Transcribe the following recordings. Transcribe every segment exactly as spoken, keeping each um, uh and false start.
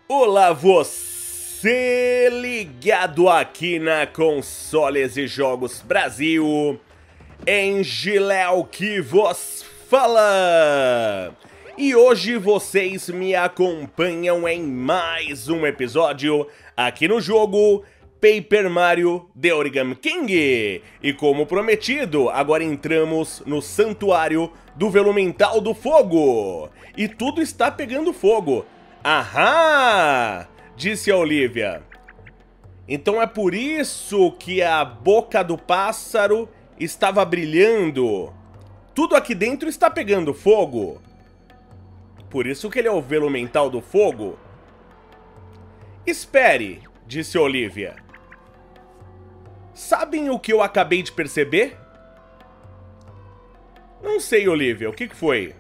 Olá, você ligado aqui na Consoles e Jogos Brasil, Engiléu que vos fala! E hoje vocês me acompanham em mais um episódio aqui no jogo Paper Mario The Origami King. E como prometido, agora entramos no Santuário do Velumental do Fogo. E tudo está pegando fogo. Ahá! Disse a Olivia. Então é por isso que a boca do pássaro estava brilhando. Tudo aqui dentro está pegando fogo. Por isso que ele é o Velumental do Fogo. Espere, disse a Olivia. Sabem o que eu acabei de perceber? Não sei, Olivia, o que foi?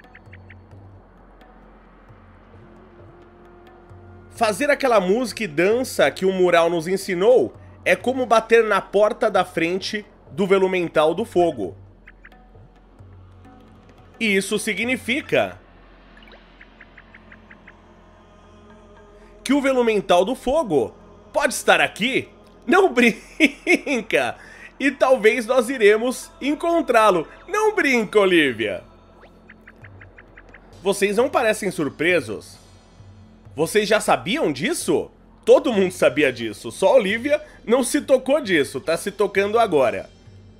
Fazer aquela música e dança que o mural nos ensinou é como bater na porta da frente do Velumental do Fogo. E isso significa que o Velumental do Fogo pode estar aqui? Não brinca! E talvez nós iremos encontrá-lo. Não brinca, Olivia! Vocês não parecem surpresos? Vocês já sabiam disso? Todo mundo sabia disso, só a Olivia não se tocou disso, tá se tocando agora.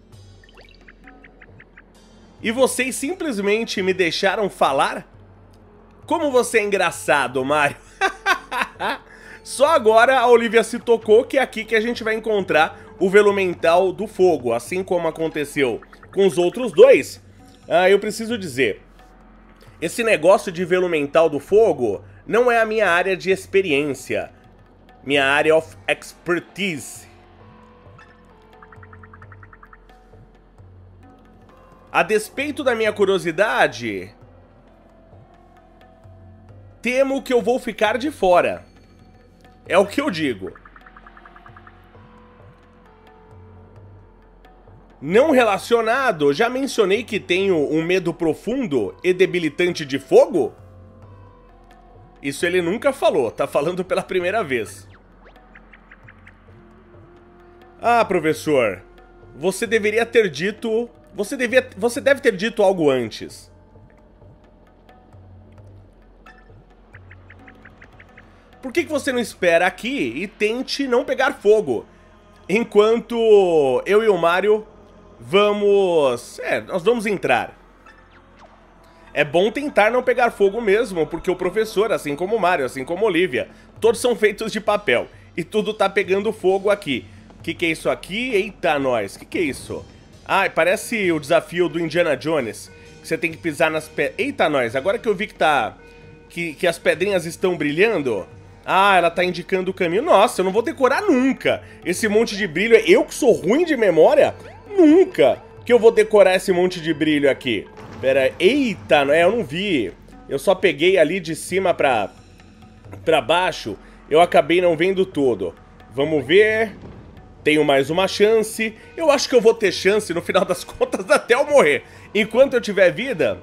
E vocês simplesmente me deixaram falar? Como você é engraçado, Mario. Só agora a Olivia se tocou que é aqui que a gente vai encontrar o Velumental do Fogo, assim como aconteceu com os outros dois. Ah, eu preciso dizer, esse negócio de Velumental do Fogo não é a minha área de experiência, minha área of expertise. A despeito da minha curiosidade, temo que eu vou ficar de fora. É o que eu digo. Não relacionado, já mencionei que tenho um medo profundo e debilitante de fogo? Isso ele nunca falou, tá falando pela primeira vez. Ah, professor, você deveria ter dito... Você, devia, você deve ter dito algo antes. Por que que você não espera aqui e tente não pegar fogo? Enquanto eu e o Mario vamos... É, nós vamos entrar. É bom tentar não pegar fogo mesmo, porque o professor, assim como o Mario, assim como a Olivia, todos são feitos de papel. E tudo tá pegando fogo aqui. O que que é isso aqui? Eita, nós. O que que é isso? Ah, parece o desafio do Indiana Jones. Que você tem que pisar nas pedras. Eita, nós. Agora que eu vi que tá... Que, que as pedrinhas estão brilhando... Ah, ela tá indicando o caminho. Nossa, eu não vou decorar nunca. Esse monte de brilho... Eu que sou ruim de memória? Nunca que eu vou decorar esse monte de brilho aqui. Pera aí. Eita, é, eu não vi. Eu só peguei ali de cima pra, pra baixo. Eu acabei não vendo tudo. Vamos ver. Tenho mais uma chance. Eu acho que eu vou ter chance no final das contas até eu morrer. Enquanto eu tiver vida,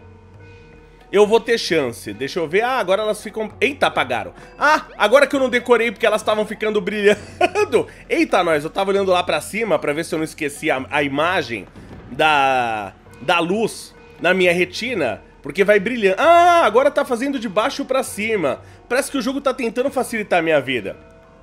eu vou ter chance. Deixa eu ver. Ah, agora elas ficam... Eita, apagaram. Ah, agora que eu não decorei porque elas estavam ficando brilhando. Eita, nós. Eu tava olhando lá pra cima pra ver se eu não esqueci a, a imagem da, da luz na minha retina, porque vai brilhando. Ah, agora tá fazendo de baixo pra cima. Parece que o jogo tá tentando facilitar a minha vida.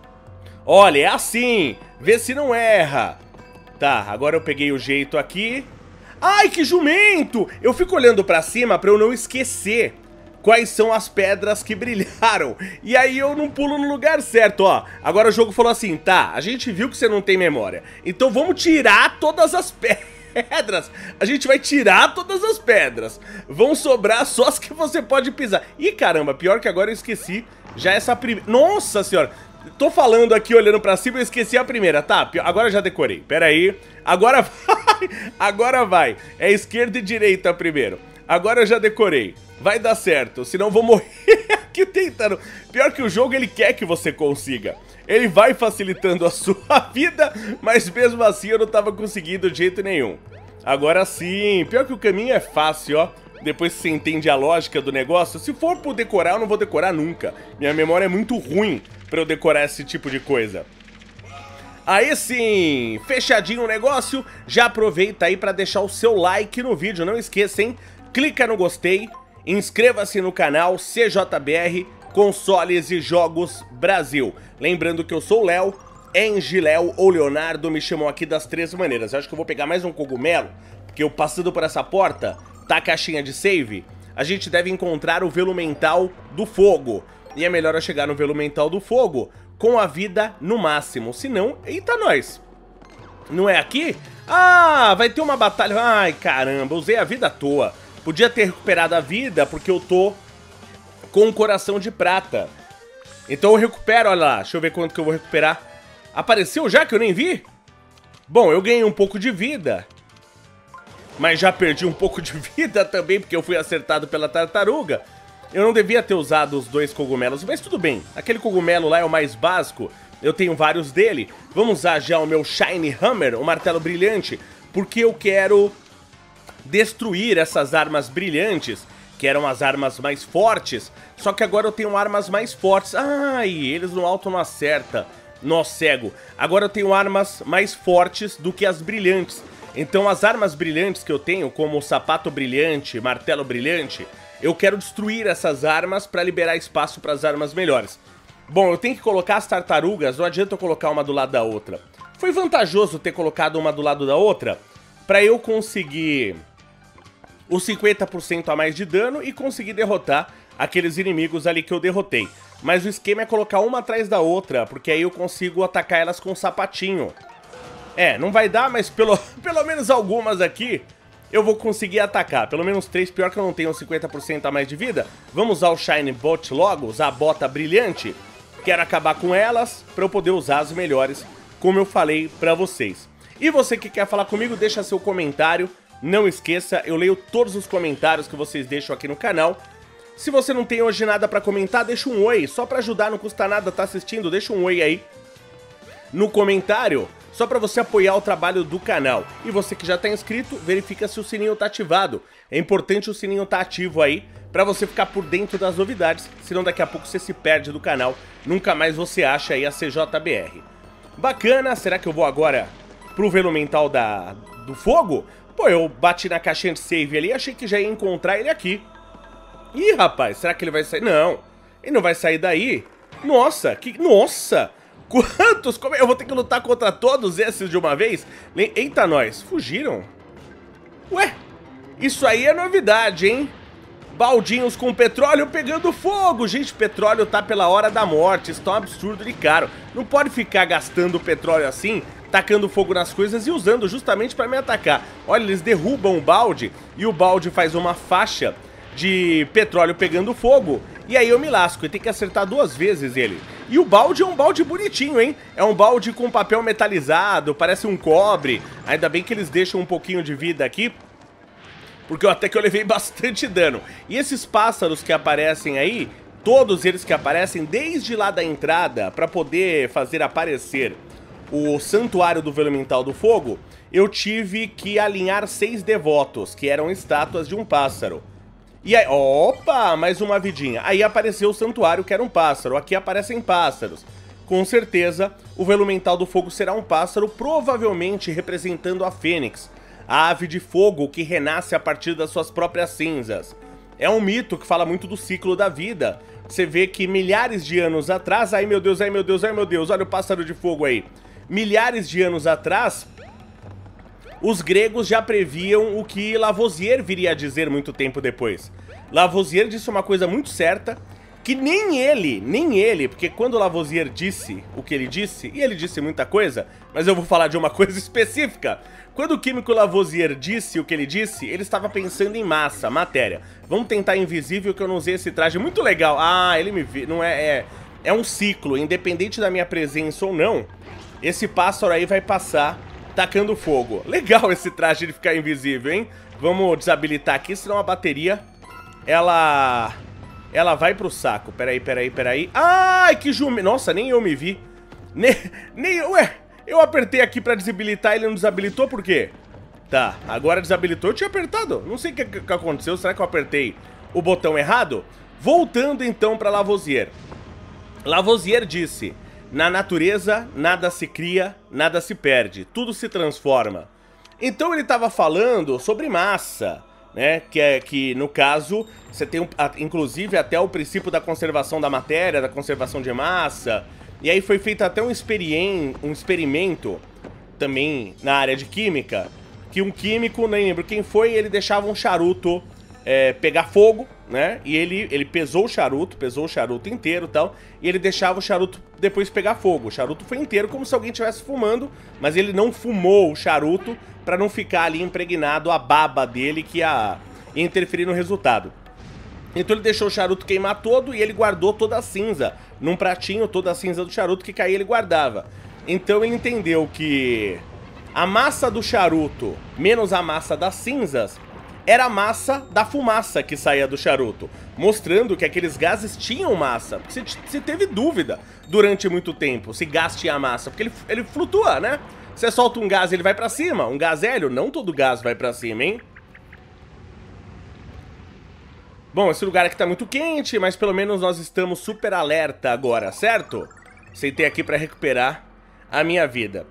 Olha, é assim. Vê se não erra. Tá, agora eu peguei o jeito aqui. Ai, que jumento! Eu fico olhando pra cima pra eu não esquecer quais são as pedras que brilharam. E aí eu não pulo no lugar certo, ó. Agora o jogo falou assim, tá, a gente viu que você não tem memória. Então vamos tirar todas as pedras. Pedras, a gente vai tirar todas as pedras. Vão sobrar só as que você pode pisar. Ih, caramba, pior que agora eu esqueci já essa primeira. Nossa senhora, tô falando aqui olhando pra cima e eu esqueci a primeira. Tá, agora eu já decorei, pera aí. Agora vai, agora vai. É esquerda e direita primeiro. Agora eu já decorei. Vai dar certo, senão eu vou morrer aqui tentando. Pior que o jogo, ele quer que você consiga. Ele vai facilitando a sua vida, mas mesmo assim eu não tava conseguindo de jeito nenhum. Agora sim, pior que o caminho é fácil, ó. Depois que você entende a lógica do negócio, se for por decorar, eu não vou decorar nunca. Minha memória é muito ruim pra eu decorar esse tipo de coisa. Aí sim, fechadinho o negócio, já aproveita aí pra deixar o seu like no vídeo, não esqueça, hein? Clica no gostei, inscreva-se no canal C J B R Consoles e Jogos Brasil. Lembrando que eu sou o Léo, Engiléu ou Leonardo, me chamam aqui das três maneiras. Eu acho que eu vou pegar mais um cogumelo, porque eu passando por essa porta, tá a caixinha de save, a gente deve encontrar o Velumental do Fogo. E é melhor eu chegar no Velumental do Fogo com a vida no máximo, senão, eita nós. Não é aqui? Ah, vai ter uma batalha. Ai, caramba, usei a vida à toa. Podia ter recuperado a vida, porque eu tô com um coração de prata. Então eu recupero, olha lá, deixa eu ver quanto que eu vou recuperar. Apareceu já que eu nem vi? Bom, eu ganhei um pouco de vida, mas já perdi um pouco de vida também, porque eu fui acertado pela tartaruga. Eu não devia ter usado os dois cogumelos, mas tudo bem. Aquele cogumelo lá é o mais básico, eu tenho vários dele. Vamos usar já o meu Shiny Hammer, o martelo brilhante, porque eu quero destruir essas armas brilhantes, que eram as armas mais fortes. Só que agora eu tenho armas mais fortes. Ai, eles no alto não acertam. Nó cego. Agora eu tenho armas mais fortes do que as brilhantes. Então as armas brilhantes que eu tenho, como o sapato brilhante, martelo brilhante, eu quero destruir essas armas para liberar espaço para as armas melhores. Bom, eu tenho que colocar as tartarugas, não adianta eu colocar uma do lado da outra. Foi vantajoso ter colocado uma do lado da outra, para eu conseguir os cinquenta por cento a mais de dano e conseguir derrotar aqueles inimigos ali que eu derrotei. Mas o esquema é colocar uma atrás da outra, porque aí eu consigo atacar elas com um sapatinho. É, não vai dar, mas pelo, pelo menos algumas aqui eu vou conseguir atacar. Pelo menos três, pior que eu não tenho cinquenta por cento a mais de vida. Vamos usar o Shiny Bot logo, usar a bota brilhante. Quero acabar com elas para eu poder usar as melhores, como eu falei pra vocês. E você que quer falar comigo, deixa seu comentário. Não esqueça, eu leio todos os comentários que vocês deixam aqui no canal. Se você não tem hoje nada pra comentar, deixa um oi. Só pra ajudar, não custa nada, tá assistindo, deixa um oi aí no comentário, só pra você apoiar o trabalho do canal. E você que já tá inscrito, verifica se o sininho tá ativado. É importante o sininho tá ativo aí, pra você ficar por dentro das novidades, senão daqui a pouco você se perde do canal, nunca mais você acha aí a C J B R. Bacana, será que eu vou agora pro Velumental da, do Fogo? Pô, eu bati na caixinha de save ali e achei que já ia encontrar ele aqui. Ih, rapaz, será que ele vai sair? Não, ele não vai sair daí. Nossa, que... Nossa! Quantos? Como... Eu vou ter que lutar contra todos esses de uma vez? Eita, nós, fugiram? Ué, isso aí é novidade, hein? Baldinhos com petróleo pegando fogo. Gente, petróleo tá pela hora da morte. Isso tá um absurdo de caro. Não pode ficar gastando petróleo assim, tacando fogo nas coisas e usando justamente pra me atacar. Olha, eles derrubam o balde e o balde faz uma faixa de petróleo pegando fogo. E aí eu me lasco, eu tenho que acertar duas vezes ele. E o balde é um balde bonitinho, hein? É um balde com papel metalizado, parece um cobre. Ainda bem que eles deixam um pouquinho de vida aqui, porque eu, até que eu levei bastante dano. E esses pássaros que aparecem aí, todos eles que aparecem desde lá da entrada, pra poder fazer aparecer o Santuário do Velumental do Fogo, eu tive que alinhar seis devotos, que eram estátuas de um pássaro. E aí, opa, mais uma vidinha. Aí apareceu o santuário, que era um pássaro. Aqui aparecem pássaros. Com certeza, o Velumental do Fogo será um pássaro, provavelmente representando a Fênix, a ave de fogo que renasce a partir das suas próprias cinzas. É um mito que fala muito do ciclo da vida. Você vê que milhares de anos atrás... Ai meu Deus, ai meu Deus, ai meu Deus, olha o pássaro de fogo aí. Milhares de anos atrás, os gregos já previam o que Lavoisier viria a dizer muito tempo depois. Lavoisier disse uma coisa muito certa, que nem ele, nem ele, porque quando Lavoisier disse o que ele disse, e ele disse muita coisa, mas eu vou falar de uma coisa específica. Quando o químico Lavoisier disse o que ele disse, ele estava pensando em massa, matéria. Vamos tentar invisível, que eu não usei esse traje, muito legal. Ah, ele me viu, não é, é... É um ciclo, independente da minha presença ou não, esse pássaro aí vai passar tacando fogo. Legal esse traje de ficar invisível, hein? Vamos desabilitar aqui, senão a bateria, ela... Ela vai pro saco. Peraí, peraí, peraí. Ai, que jume... Nossa, nem eu me vi. Nem... nem... Ué, eu apertei aqui pra desabilitar e ele não desabilitou, por quê? Tá, agora desabilitou. Eu tinha apertado. Não sei o que, que aconteceu. Será que eu apertei o botão errado? Voltando então para Lavoisier. Lavoisier disse: na natureza, nada se cria, nada se perde. Tudo se transforma. Então ele estava falando sobre massa, né? Que é que, no caso, você tem, um, inclusive, até o princípio da conservação da matéria, da conservação de massa. E aí foi feito até um, experien um experimento, também na área de química, que um químico, nem lembro quem foi, ele deixava um charuto é, pegar fogo, né? E ele, ele pesou o charuto, pesou o charuto inteiro e tal, e ele deixava o charuto depois pegar fogo. O charuto foi inteiro, como se alguém estivesse fumando, mas ele não fumou o charuto para não ficar ali impregnado a baba dele, que ia, ia interferir no resultado. Então ele deixou o charuto queimar todo e ele guardou toda a cinza num pratinho, toda a cinza do charuto que caía ele guardava. Então ele entendeu que a massa do charuto menos a massa das cinzas era a massa da fumaça que saía do charuto, mostrando que aqueles gases tinham massa. Porque se, se teve dúvida durante muito tempo se gás tinha massa, porque ele, ele flutua, né? Você solta um gás e ele vai pra cima, um gás hélio, não todo gás vai pra cima, hein? Bom, esse lugar aqui tá muito quente, mas pelo menos nós estamos super alerta agora, certo? Sentei aqui pra recuperar a minha vida.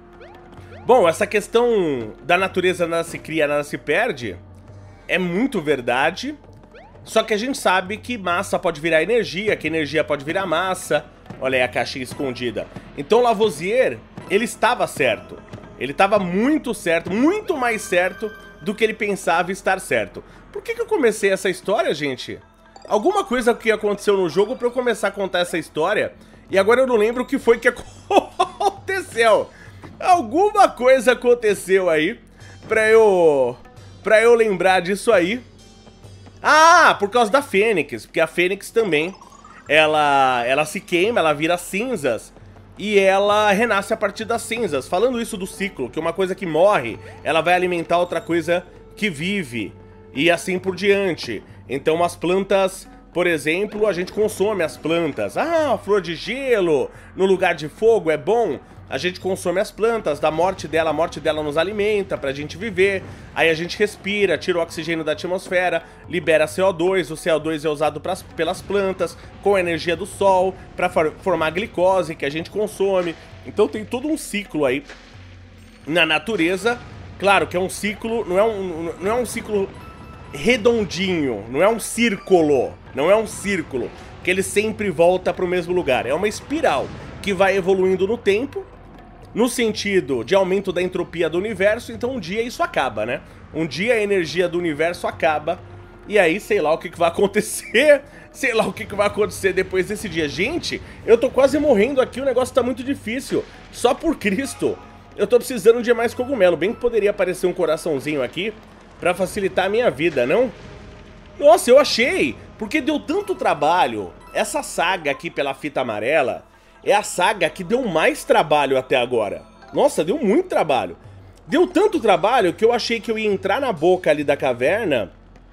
Bom, essa questão da natureza nada se cria, nada se perde é muito verdade. Só que a gente sabe que massa pode virar energia, que energia pode virar massa. Olha aí a caixinha escondida. Então Lavoisier, ele estava certo. Ele estava muito certo, muito mais certo do que ele pensava estar certo. Por que que eu comecei essa história, gente? Alguma coisa que aconteceu no jogo pra eu começar a contar essa história, e agora eu não lembro o que foi que aconteceu. Alguma coisa aconteceu aí pra eu, pra eu lembrar disso aí. Ah, por causa da Fênix, porque a Fênix também, ela, ela se queima, ela vira cinzas e ela renasce a partir das cinzas. Falando isso do ciclo, que uma coisa que morre, ela vai alimentar outra coisa que vive, e assim por diante. Então as plantas, por exemplo, a gente consome as plantas. Ah, flor de gelo no lugar de fogo é bom. A gente consome as plantas, da morte dela, a morte dela nos alimenta pra gente viver. Aí a gente respira, tira o oxigênio da atmosfera, libera C O dois. O C O dois é usado pras, pelas plantas, com a energia do sol, pra for, formar glicose que a gente consome. Então tem todo um ciclo aí na natureza. Claro que é um ciclo, não é um, não é um ciclo redondinho, não é um círculo, não é um círculo, que ele sempre volta pro mesmo lugar. É uma espiral que vai evoluindo no tempo, no sentido de aumento da entropia do universo. Então um dia isso acaba, né? Um dia a energia do universo acaba, e aí sei lá o que, que vai acontecer, sei lá o que, que vai acontecer depois desse dia. Gente, eu tô quase morrendo aqui, o negócio tá muito difícil, só por Cristo. Eu tô precisando de mais cogumelo, bem que poderia aparecer um coraçãozinho aqui pra facilitar a minha vida, não? Nossa, eu achei, porque deu tanto trabalho. Essa saga aqui pela fita amarela é a saga que deu mais trabalho até agora. Nossa, deu muito trabalho. Deu tanto trabalho que eu achei que eu ia entrar na boca ali da caverna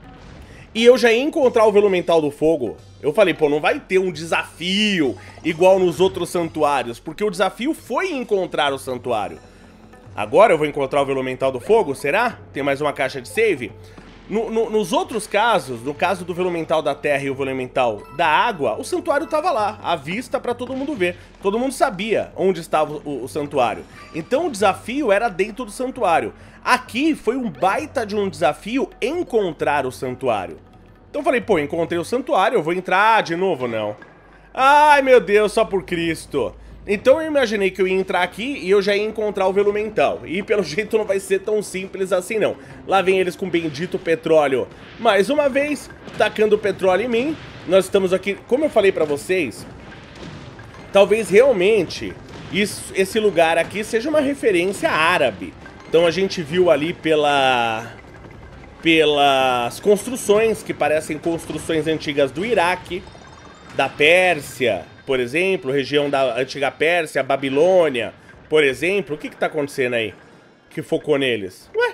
e eu já ia encontrar o Velumental do Fogo. Eu falei, pô, não vai ter um desafio igual nos outros santuários, porque o desafio foi encontrar o santuário. Agora eu vou encontrar o Velumental do Fogo, será? Tem mais uma caixa de save? No, no, nos outros casos, no caso do Velumental da Terra e o Velumental da Água, o santuário estava lá, à vista para todo mundo ver. Todo mundo sabia onde estava o, o santuário. Então o desafio era dentro do santuário. Aqui foi um baita de um desafio encontrar o santuário. Então eu falei, pô, encontrei o santuário, eu vou entrar de novo, não. Ai, meu Deus, só por Cristo. Então eu imaginei que eu ia entrar aqui e eu já ia encontrar o Velumental. E pelo jeito não vai ser tão simples assim não. Lá vem eles com o bendito petróleo. Mais uma vez, tacando petróleo em mim. Nós estamos aqui, como eu falei pra vocês, talvez realmente isso, esse lugar aqui seja uma referência árabe. Então a gente viu ali pela, pelas construções que parecem construções antigas do Iraque, da Pérsia, por exemplo, região da antiga Pérsia, Babilônia, por exemplo. O que que tá acontecendo aí que focou neles? Ué?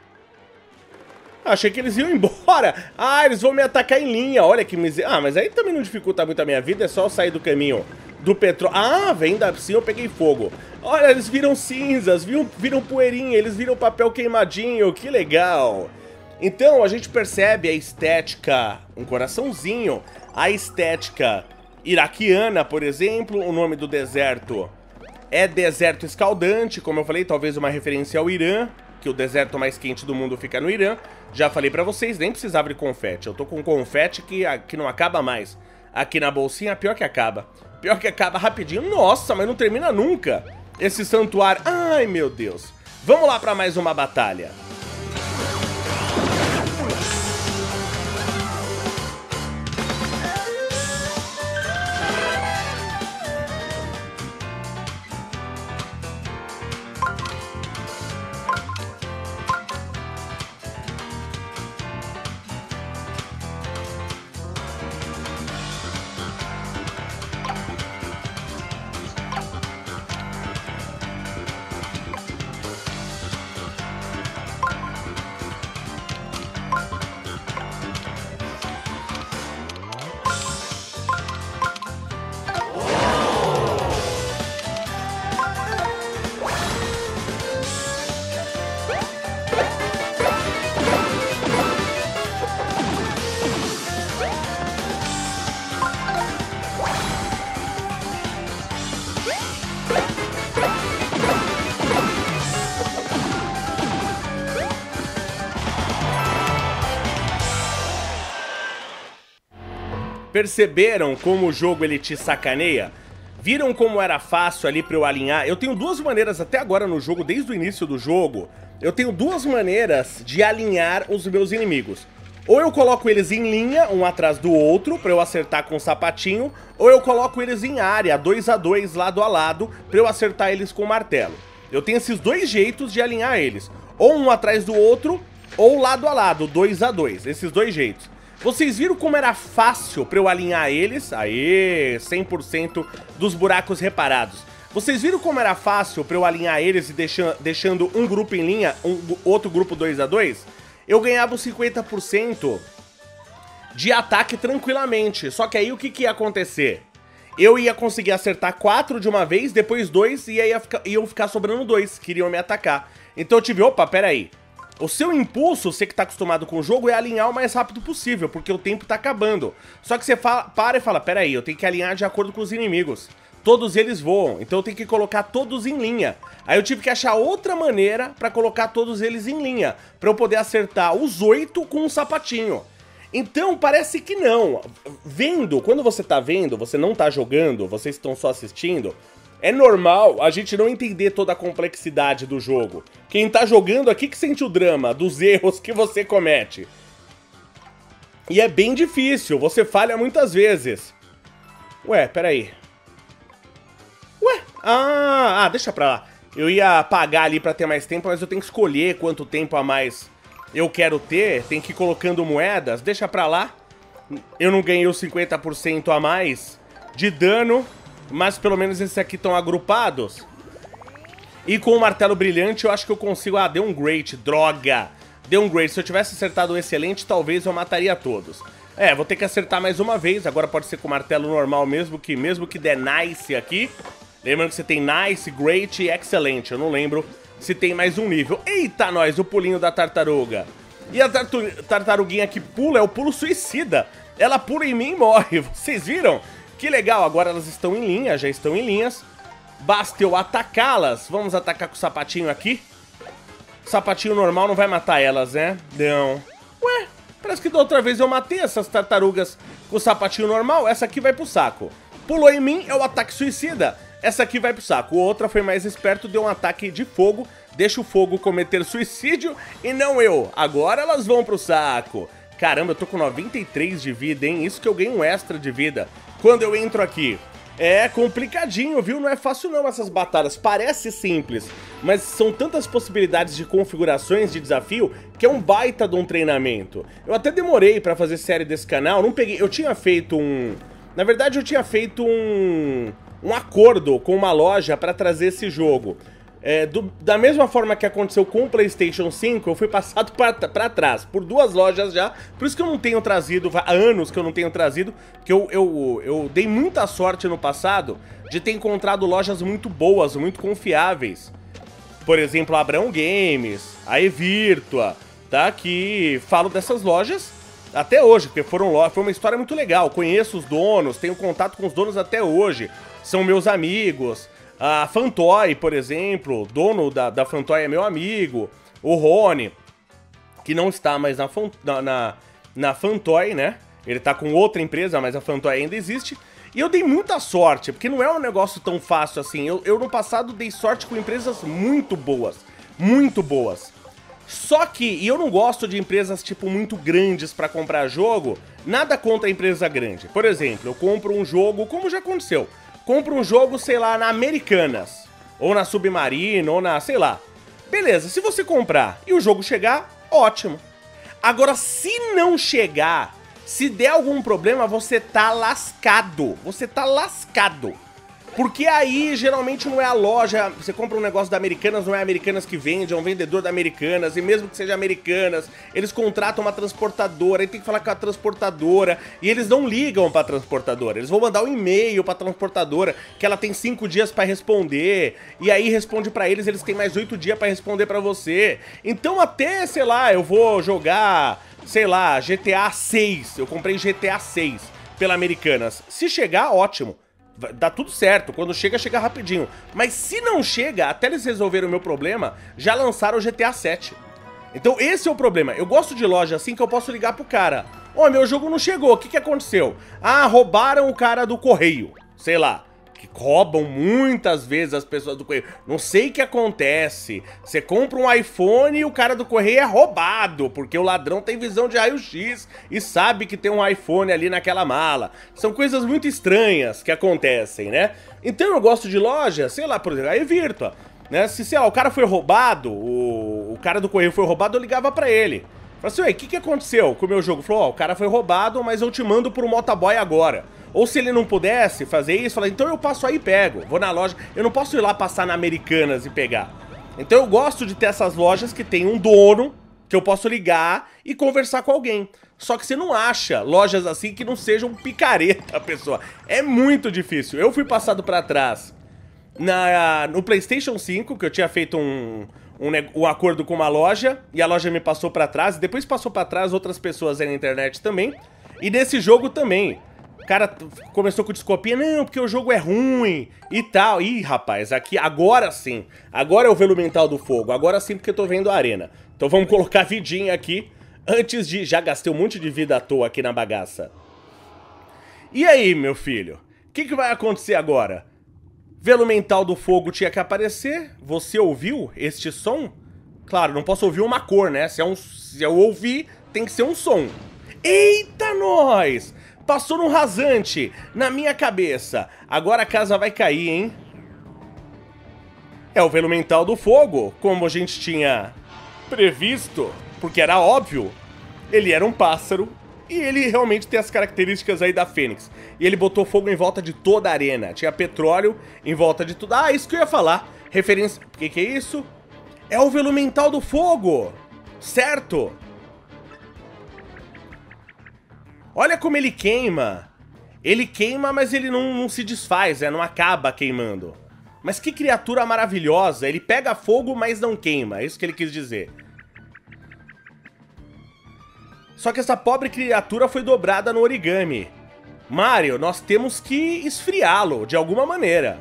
Achei que eles iam embora. Ah, eles vão me atacar em linha. Olha que miséria. Ah, mas aí também não dificulta muito a minha vida. É só eu sair do caminho do petróleo. Ah, vem da sim, eu peguei fogo. Olha, eles viram cinzas, viram, viram poeirinha, eles viram papel queimadinho, que legal. Então, a gente percebe a estética, um coraçãozinho, a estética iraquiana, por exemplo, o nome do deserto é Deserto Escaldante, como eu falei, talvez uma referência ao Irã, que o deserto mais quente do mundo fica no Irã. Já falei pra vocês, nem precisava de confete, eu tô com confete que, que não acaba mais. Aqui na bolsinha, pior que acaba. Pior que acaba rapidinho. Nossa, mas não termina nunca esse santuário. Ai, meu Deus. Vamos lá pra mais uma batalha. Perceberam como o jogo ele te sacaneia? Viram como era fácil ali pra eu alinhar? Eu tenho duas maneiras até agora no jogo, desde o início do jogo. Eu tenho duas maneiras de alinhar os meus inimigos. Ou eu coloco eles em linha, um atrás do outro, pra eu acertar com o sapatinho. Ou eu coloco eles em área, dois a dois, lado a lado, pra eu acertar eles com o martelo. Eu tenho esses dois jeitos de alinhar eles. Ou um atrás do outro, ou lado a lado, dois a dois. Esses dois jeitos. Vocês viram como era fácil pra eu alinhar eles? Aê, cem por cento dos buracos reparados. Vocês viram como era fácil pra eu alinhar eles e deixando, deixando um grupo em linha, um, outro grupo dois a dois? Eu ganhava os cinquenta por cento de ataque tranquilamente. Só que aí o que, que ia acontecer? Eu ia conseguir acertar quatro de uma vez, depois dois, e aí ia ficar, iam ficar sobrando dois que iriam me atacar. Então eu tive, opa, peraí. O seu impulso, você que tá acostumado com o jogo, é alinhar o mais rápido possível, porque o tempo tá acabando. Só que você fala, para e fala, peraí, eu tenho que alinhar de acordo com os inimigos. Todos eles voam, então eu tenho que colocar todos em linha. Aí eu tive que achar outra maneira pra colocar todos eles em linha, pra eu poder acertar os oito com um sapatinho. Então, parece que não. Vendo, quando você tá vendo, você não tá jogando, vocês estão só assistindo... É normal a gente não entender toda a complexidade do jogo. Quem tá jogando aqui que sente o drama dos erros que você comete. E é bem difícil, você falha muitas vezes. Ué, peraí. Ué, ah, ah, deixa pra lá. Eu ia pagar ali pra ter mais tempo, mas eu tenho que escolher quanto tempo a mais eu quero ter. Tem que ir colocando moedas, deixa pra lá. Eu não ganhei os cinquenta por cento a mais de dano. Mas pelo menos esses aqui estão agrupados. E com o martelo brilhante eu acho que eu consigo... Ah, deu um great, droga. Deu um great, se eu tivesse acertado o excelente, talvez eu mataria todos. É, vou ter que acertar mais uma vez. Agora pode ser com o martelo normal mesmo, que mesmo que der nice aqui. Lembrando que você tem nice, great e excelente. Eu não lembro se tem mais um nível. Eita, nós, o pulinho da tartaruga. E a tartu tartaruguinha que pula é o pulo suicida. Ela pula em mim e morre, vocês viram? Que legal, agora elas estão em linha, já estão em linhas. Basta eu atacá-las. Vamos atacar com o sapatinho aqui. O sapatinho normal não vai matar elas, né? Não. Ué, parece que da outra vez eu matei essas tartarugas com o sapatinho normal. Essa aqui vai pro saco. Pulou em mim, é o ataque suicida. Essa aqui vai pro saco. O outra foi mais esperto, deu um ataque de fogo. Deixa o fogo cometer suicídio e não eu. Agora elas vão pro saco. Caramba, eu tô com noventa e três de vida, hein? Isso que eu ganho um extra de vida quando eu entro aqui. É complicadinho, viu? Não é fácil não essas batalhas. Parece simples, mas são tantas possibilidades de configurações de desafio que é um baita de um treinamento. Eu até demorei pra fazer série desse canal. Não peguei... Eu tinha feito um... Na verdade, eu tinha feito um... Um acordo com uma loja pra trazer esse jogo. É, do, da mesma forma que aconteceu com o PlayStation cinco, eu fui passado pra, pra trás, por duas lojas já. Por isso que eu não tenho trazido, há anos que eu não tenho trazido, porque eu, eu, eu dei muita sorte no passado de ter encontrado lojas muito boas, muito confiáveis. Por exemplo, a Abrão Games, a Evirtua, tá? Que falo dessas lojas até hoje, porque foram lojas, foi uma história muito legal. Conheço os donos, tenho contato com os donos até hoje, são meus amigos. A Fantoy, por exemplo, dono da, da Fantoy é meu amigo. O Rony, que não está mais na, na, na, na Fantoy, né? Ele tá com outra empresa, mas a Fantoy ainda existe. E eu dei muita sorte, porque não é um negócio tão fácil assim. Eu, eu no passado dei sorte com empresas muito boas, muito boas. Só que, e eu não gosto de empresas tipo muito grandes pra comprar jogo, nada contra a empresa grande. Por exemplo, eu compro um jogo, como já aconteceu, compro um jogo, sei lá, na Americanas, ou na Submarino, ou na, sei lá. Beleza, se você comprar e o jogo chegar, ótimo. Agora, se não chegar, se der algum problema, você tá lascado. Você tá lascado. Porque aí, geralmente, não é a loja... Você compra um negócio da Americanas, não é a Americanas que vende, é um vendedor da Americanas. E mesmo que seja Americanas, eles contratam uma transportadora, aí tem que falar com a transportadora. E eles não ligam pra transportadora. Eles vão mandar um e-mail pra transportadora, que ela tem cinco dias pra responder. E aí responde pra eles, eles têm mais oito dias pra responder pra você. Então até, sei lá, eu vou jogar, sei lá, G T A seis. Eu comprei G T A seis pela Americanas. Se chegar, ótimo. Dá tudo certo, quando chega, chega rapidinho. Mas se não chega, até eles resolverem o meu problema, já lançaram o G T A sete. Então esse é o problema. Eu gosto de loja assim que eu posso ligar pro cara. Ó, oh, meu jogo não chegou, o que que aconteceu? Ah, roubaram o cara do correio, sei lá. Que roubam muitas vezes as pessoas do correio. Não sei o que acontece. Você compra um iPhone e o cara do correio é roubado, porque o ladrão tem visão de raio-x e sabe que tem um iPhone ali naquela mala. São coisas muito estranhas que acontecem, né? Então eu gosto de loja, sei lá, por exemplo, a Evirtua, né? Se, sei lá, o cara foi roubado, o, o cara do correio foi roubado, eu ligava pra ele. Falei assim, ué, o que que aconteceu com o meu jogo? Falou, ó, oh, o cara foi roubado, mas eu te mando pro motoboy agora. Ou se ele não pudesse fazer isso, fala, então eu passo aí e pego. Vou na loja, eu não posso ir lá passar na Americanas e pegar. Então eu gosto de ter essas lojas que tem um dono, que eu posso ligar e conversar com alguém. Só que você não acha lojas assim que não sejam picareta, pessoa. É muito difícil. Eu fui passado pra trás na, no PlayStation cinco, que eu tinha feito um... Um, um acordo com uma loja, e a loja me passou pra trás, e depois passou pra trás outras pessoas aí na internet também, e nesse jogo também. O cara começou com desculpinha, não, porque o jogo é ruim e tal. Ih, rapaz, aqui, agora sim, agora é o velo mental do fogo, agora sim porque eu tô vendo a arena. Então vamos colocar vidinha aqui, antes de... Já gastei um monte de vida à toa aqui na bagaça. E aí, meu filho, o que que vai acontecer agora? Velo mental do fogo tinha que aparecer. Você ouviu este som? Claro, não posso ouvir uma cor, né? Se, é um, se eu ouvir, tem que ser um som. Eita, nós! Passou num rasante na minha cabeça. Agora a casa vai cair, hein? É o velo mental do fogo, como a gente tinha previsto, porque era óbvio. Ele era um pássaro e ele realmente tem as características aí da Fênix. E ele botou fogo em volta de toda a arena. Tinha petróleo em volta de tudo. Ah, isso que eu ia falar. Referência... O que que é isso? É o velo mental do fogo. Certo? Olha como ele queima. Ele queima, mas ele não, não se desfaz, né? Não acaba queimando. Mas que criatura maravilhosa. Ele pega fogo, mas não queima. É isso que ele quis dizer. Só que essa pobre criatura foi dobrada no origami. Mario, nós temos que esfriá-lo de alguma maneira.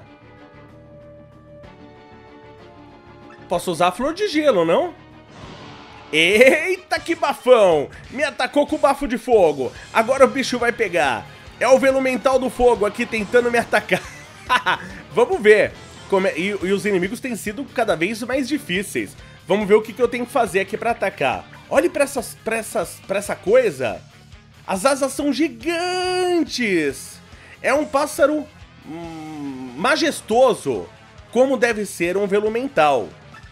Posso usar a flor de gelo, não? Eita, que bafão! Me atacou com o bafo de fogo. Agora o bicho vai pegar. É o velo mental do fogo aqui tentando me atacar. Vamos ver. Como é... e, e os inimigos têm sido cada vez mais difíceis. Vamos ver o que, que eu tenho que fazer aqui pra atacar. Olhe pra, essas, pra, essas, pra essa coisa. As asas são gigantes. É um pássaro hum, majestoso, como deve ser um velo mental.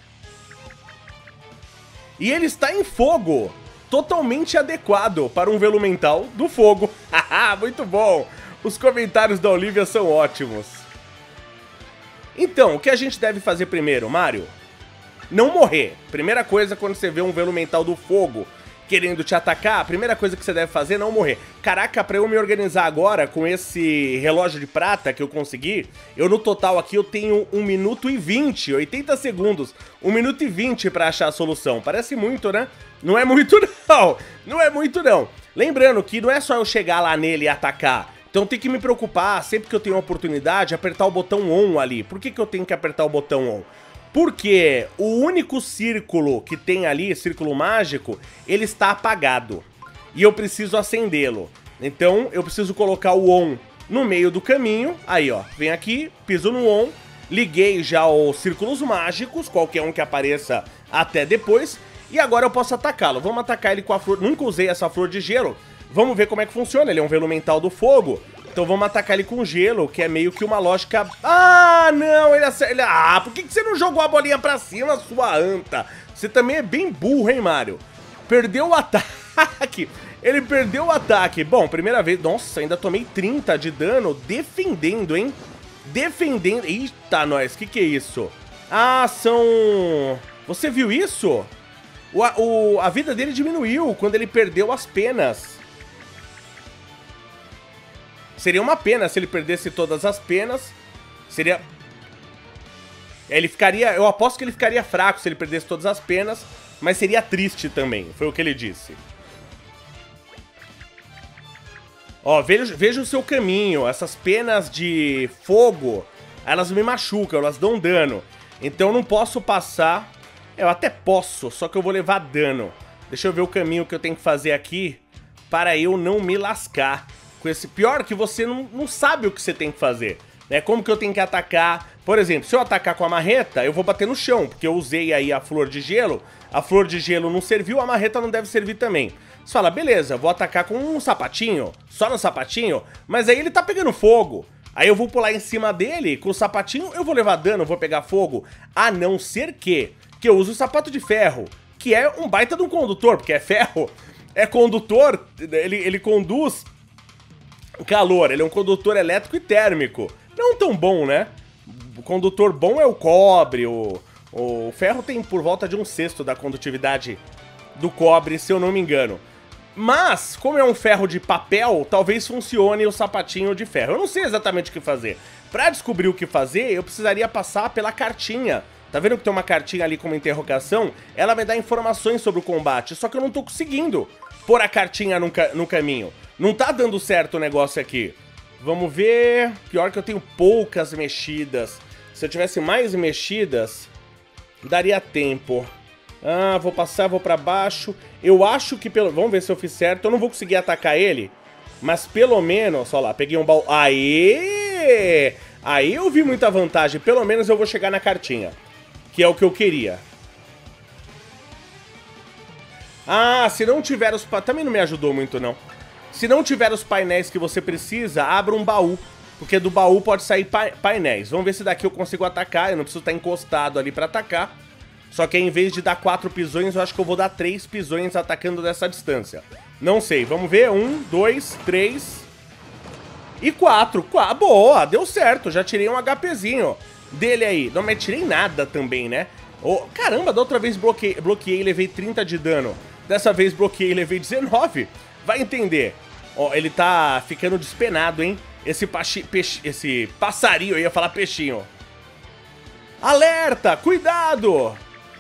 E ele está em fogo, totalmente adequado para um velo mental do fogo. Haha, muito bom. Os comentários da Olivia são ótimos. Então, o que a gente deve fazer primeiro, Mario? Não morrer. Primeira coisa, quando você vê um Velumental do fogo querendo te atacar, a primeira coisa que você deve fazer é não morrer. Caraca, pra eu me organizar agora com esse relógio de prata que eu consegui, eu no total aqui eu tenho um minuto e vinte, oitenta segundos. um minuto e vinte pra achar a solução. Parece muito, né? Não é muito não, não é muito não. Lembrando que não é só eu chegar lá nele e atacar. Então tem que me preocupar, sempre que eu tenho uma oportunidade, apertar o botão ON ali. Por que que eu tenho que apertar o botão ON? Porque o único círculo que tem ali, círculo mágico, ele está apagado. E eu preciso acendê-lo. Então eu preciso colocar o ON no meio do caminho. Aí ó, vem aqui, piso no ON. Liguei já os círculos mágicos, qualquer um que apareça até depois. E agora eu posso atacá-lo. Vamos atacar ele com a flor. Nunca usei essa flor de gelo. Vamos ver como é que funciona. Ele é um Velumental do fogo. Então vamos atacar ele com gelo, que é meio que uma lógica... Ah, não, ele acerta... Ah, por que que você não jogou a bolinha pra cima, sua anta? Você também é bem burro, hein, Mario? Perdeu o ataque. Ele perdeu o ataque. Bom, primeira vez... Nossa, ainda tomei trinta de dano defendendo, hein? Defendendo... Eita, nós, que que é isso? Ah, são... Você viu isso? O, o, a vida dele diminuiu quando ele perdeu as penas. Seria uma pena se ele perdesse todas as penas. Seria... Ele ficaria... Eu aposto que ele ficaria fraco se ele perdesse todas as penas. Mas seria triste também. Foi o que ele disse. Ó, veja, veja o seu caminho. Essas penas de fogo, elas me machucam, elas dão dano. Então eu não posso passar... Eu até posso, só que eu vou levar dano. Deixa eu ver o caminho que eu tenho que fazer aqui para eu não me lascar. Com esse pior que você não, não sabe o que você tem que fazer, né? Como que eu tenho que atacar? Por exemplo, se eu atacar com a marreta, eu vou bater no chão, porque eu usei aí a flor de gelo. A flor de gelo não serviu, a marreta não deve servir também. Você fala, beleza, vou atacar com um sapatinho, só no sapatinho, mas aí ele tá pegando fogo. Aí eu vou pular em cima dele, com o sapatinho eu vou levar dano, vou pegar fogo. A não ser que, que eu use o sapato de ferro, que é um baita de um condutor, porque é ferro, é condutor, ele, ele conduz... calor, ele é um condutor elétrico e térmico. Não tão bom, né? O condutor bom é o cobre, o, o ferro tem por volta de um sexto da condutividade do cobre, se eu não me engano. Mas, como é um ferro de papel, talvez funcione o sapatinho de ferro. Eu não sei exatamente o que fazer. Pra descobrir o que fazer, eu precisaria passar pela cartinha. Tá vendo que tem uma cartinha ali com uma interrogação? Ela vai dar informações sobre o combate, só que eu não tô conseguindo pôr a cartinha no, ca no caminho. Não tá dando certo o negócio aqui. Vamos ver... Pior que eu tenho poucas mexidas. Se eu tivesse mais mexidas, daria tempo. Ah, vou passar, vou pra baixo. Eu acho que pelo... Vamos ver se eu fiz certo. Eu não vou conseguir atacar ele. Mas pelo menos... Olha lá, peguei um baú... Aê! Aí eu vi muita vantagem. Pelo menos eu vou chegar na cartinha. Que é o que eu queria. Ah, se não tiver os... Também não me ajudou muito, não. Se não tiver os painéis que você precisa, abra um baú. Porque do baú pode sair pa painéis. Vamos ver se daqui eu consigo atacar. Eu não preciso estar encostado ali pra atacar. Só que aí, em vez de dar quatro pisões, eu acho que eu vou dar três pisões atacando dessa distância. Não sei, vamos ver. Um, dois, três... E quatro. Qu Boa, deu certo. Já tirei um HPzinho dele aí. Não me tirei nada também, né? Oh, caramba, da outra vez bloqueei, bloqueei e levei trinta de dano. Dessa vez bloqueei e levei dezenove. Vai entender. Ó, oh, ele tá ficando despenado, hein? Esse, peixe, esse passarinho, eu ia falar peixinho. Alerta! Cuidado!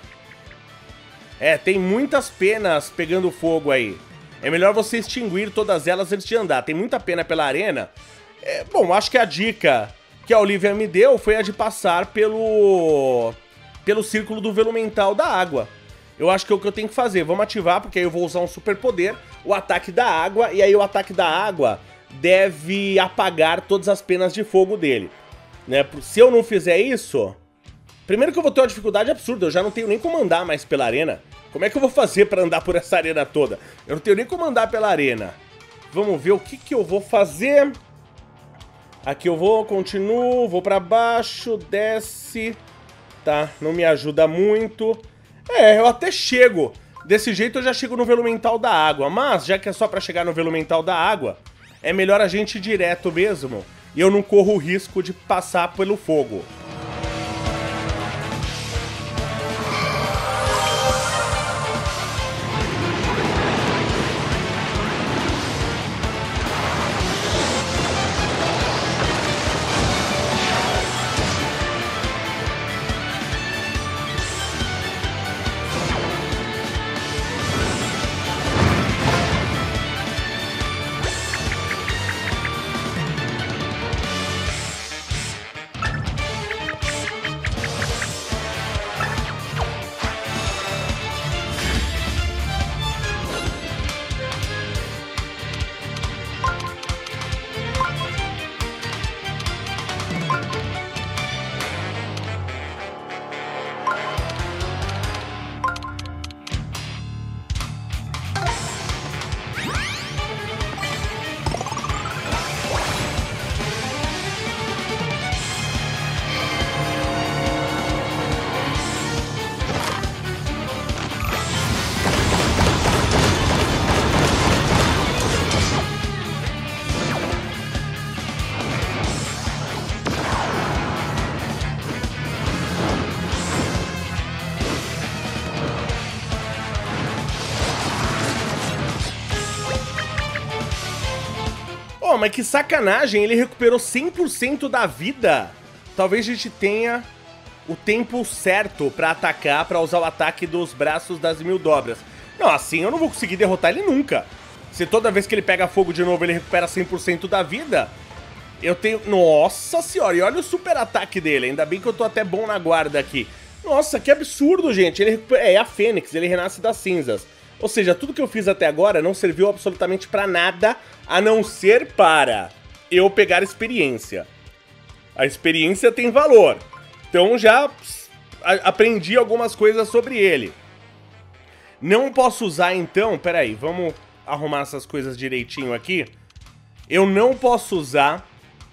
É, tem muitas penas pegando fogo aí. É melhor você extinguir todas elas antes de andar. Tem muita pena pela arena. É, bom, acho que a dica que a Olivia me deu foi a de passar pelo... pelo círculo do Velumental da água. Eu acho que é o que eu tenho que fazer. Vamos ativar, porque aí eu vou usar um super poder, o ataque da água, e aí o ataque da água deve apagar todas as penas de fogo dele, né? Se eu não fizer isso... Primeiro que eu vou ter uma dificuldade absurda, eu já não tenho nem como andar mais pela arena. Como é que eu vou fazer pra andar por essa arena toda? Eu não tenho nem como andar pela arena. Vamos ver o que que eu vou fazer. Aqui eu vou, continuo, vou pra baixo, desce. Tá, não me ajuda muito. É, eu até chego. Desse jeito eu já chego no Velumental da água. Mas, já que é só pra chegar no Velumental da água, é melhor a gente ir direto mesmo. E eu não corro o risco de passar pelo fogo. Pô, mas que sacanagem, ele recuperou cem por cento da vida. Talvez a gente tenha o tempo certo pra atacar, pra usar o ataque dos braços das mil dobras. Não, assim eu não vou conseguir derrotar ele nunca. Se toda vez que ele pega fogo de novo ele recupera cem por cento da vida, eu tenho... Nossa senhora, e olha o super ataque dele. Ainda bem que eu tô até bom na guarda aqui. Nossa, que absurdo, gente. Ele recupera... É a Fênix, ele renasce das cinzas. Ou seja, tudo que eu fiz até agora não serviu absolutamente pra nada, a não ser para eu pegar experiência. A experiência tem valor. Então já aprendi algumas coisas sobre ele. Não posso usar então... Peraí, vamos arrumar essas coisas direitinho aqui. Eu não posso usar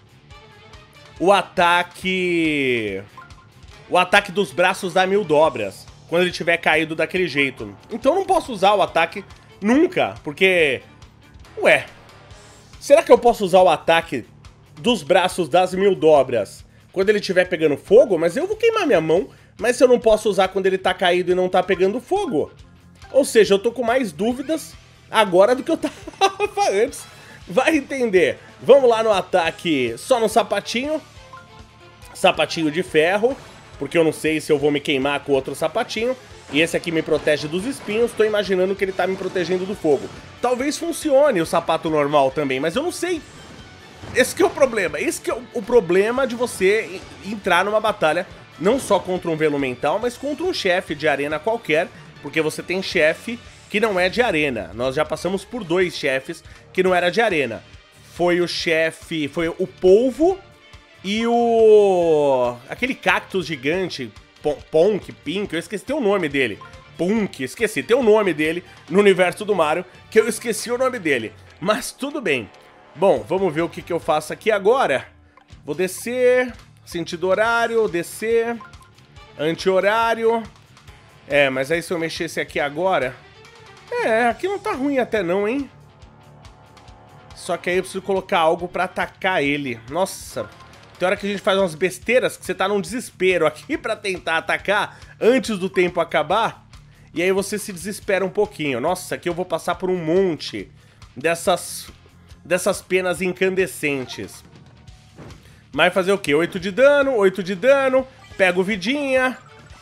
o ataque... O ataque dos braços da mil dobras, quando ele tiver caído daquele jeito. Então eu não posso usar o ataque nunca, porque... Ué, será que eu posso usar o ataque dos braços das mil dobras quando ele estiver pegando fogo? Mas eu vou queimar minha mão, mas eu não posso usar quando ele tá caído e não tá pegando fogo. Ou seja, eu tô com mais dúvidas agora do que eu tava antes. Vai entender. Vamos lá no ataque só no sapatinho. Sapatinho de ferro, porque eu não sei se eu vou me queimar com outro sapatinho. E esse aqui me protege dos espinhos. Tô imaginando que ele tá me protegendo do fogo. Talvez funcione o sapato normal também, mas eu não sei. Esse que é o problema. Esse que é o problema de você entrar numa batalha não só contra um velumental, mas contra um chefe de arena qualquer, porque você tem chefe que não é de arena. Nós já passamos por dois chefes que não era de arena. Foi o chefe... Foi o polvo e o... Aquele cactus gigante, Ponk, Pink, eu esqueci o nome dele. Punk, esqueci, tem o nome dele no universo do Mario, que eu esqueci o nome dele. Mas tudo bem. Bom, vamos ver o que, que eu faço aqui agora. Vou descer, sentido horário, descer, anti-horário. É, mas aí se eu mexesse aqui agora... É, aqui não tá ruim até não, hein? Só que aí eu preciso colocar algo pra atacar ele. Nossa, tem hora que a gente faz umas besteiras que você tá num desespero aqui pra tentar atacar antes do tempo acabar. E aí você se desespera um pouquinho. Nossa, aqui eu vou passar por um monte dessas, dessas penas incandescentes. Mas fazer o quê? oito de dano, oito de dano, pego vidinha,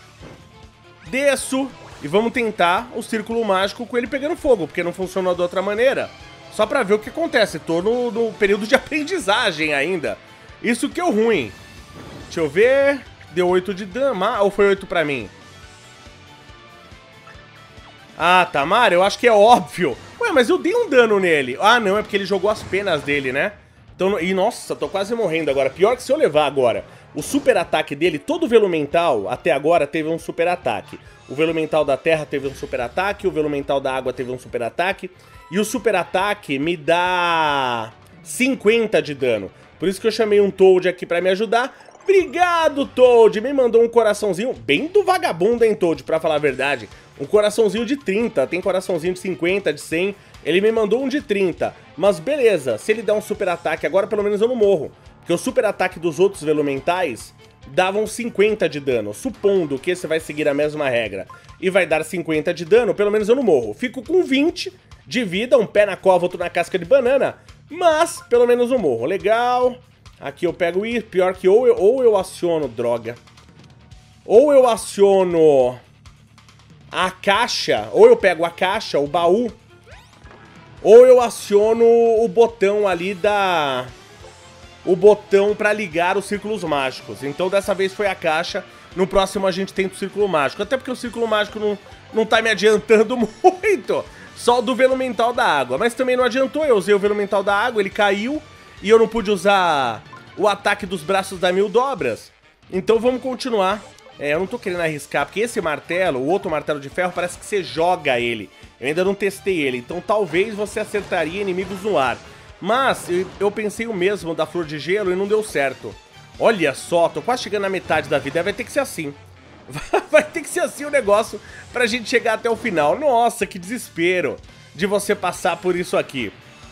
desço e vamos tentar o círculo mágico com ele pegando fogo, porque não funcionou de outra maneira. Só pra ver o que acontece. Tô no, no período de aprendizagem ainda. Isso que é o ruim. Deixa eu ver. Deu oito de dano. Ah, ou foi oito pra mim? Ah, tá, Mario, eu acho que é óbvio. Ué, mas eu dei um dano nele. Ah, não, é porque ele jogou as penas dele, né? Então, e nossa, tô quase morrendo agora. Pior que se eu levar agora o super ataque dele, todo o velumental até agora teve um super ataque. O velumental da terra teve um super ataque, o velumental da água teve um super ataque. E o super ataque me dá cinquenta de dano. Por isso que eu chamei um Toad aqui pra me ajudar. Obrigado, Toad! Me mandou um coraçãozinho bem do vagabundo, hein, Toad, pra falar a verdade. Um coraçãozinho de trinta, tem coraçãozinho de cinquenta, de cem. Ele me mandou um de trinta. Mas beleza, se ele der um super ataque, agora pelo menos eu não morro. Porque o super ataque dos outros velumentais davam cinquenta de dano. Supondo que esse vai seguir a mesma regra e vai dar cinquenta de dano, pelo menos eu não morro. Fico com vinte de vida, um pé na cova, outro na casca de banana. Mas pelo menos eu morro. Legal. Aqui eu pego isso. Pior que ou eu, ou eu aciono, droga. Ou eu aciono a caixa, ou eu pego a caixa, o baú, ou eu aciono o botão ali da... O botão pra ligar os círculos mágicos. Então dessa vez foi a caixa. No próximo a gente tenta o círculo mágico. Até porque o círculo mágico não, não tá me adiantando muito. Só o do velumental da água. Mas também não adiantou, eu usei o velumental da água, ele caiu. E eu não pude usar o ataque dos braços da mil dobras. Então vamos continuar. É, eu não tô querendo arriscar, porque esse martelo, o outro martelo de ferro, parece que você joga ele. Eu ainda não testei ele, então talvez você acertaria inimigos no ar. Mas eu, eu pensei o mesmo da flor de gelo e não deu certo. Olha só, tô quase chegando na metade da vida, vai ter que ser assim. Vai ter que ser assim o negócio pra gente chegar até o final. Nossa, que desespero de você passar por isso aqui.